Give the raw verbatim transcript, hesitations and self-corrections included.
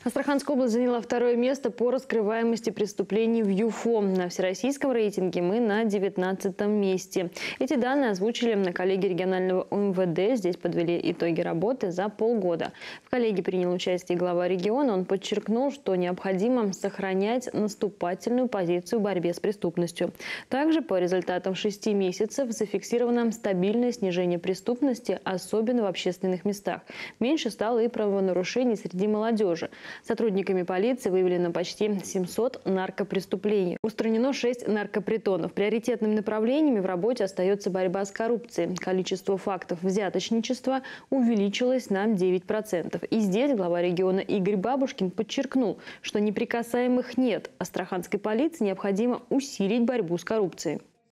Астраханская область заняла второе место по раскрываемости преступлений в ЮФО. На всероссийском рейтинге мы на девятнадцатом месте. Эти данные озвучили на коллегии регионального УМВД. Здесь подвели итоги работы за полгода. В коллегии принял участие глава региона. Он подчеркнул, что необходимо сохранять наступательную позицию в борьбе с преступностью. Также по результатам шести месяцев зафиксировано стабильное снижение преступности, особенно в общественных местах. Меньше стало и правонарушений среди молодежи. Сотрудниками полиции выявлено почти семьсот наркопреступлений. Устранено шесть наркопритонов. Приоритетными направлениями в работе остается борьба с коррупцией. Количество фактов взяточничества увеличилось на девять процентов. И здесь глава региона Игорь Бабушкин подчеркнул, что неприкасаемых нет. Астраханской полиции необходимо усилить борьбу с коррупцией.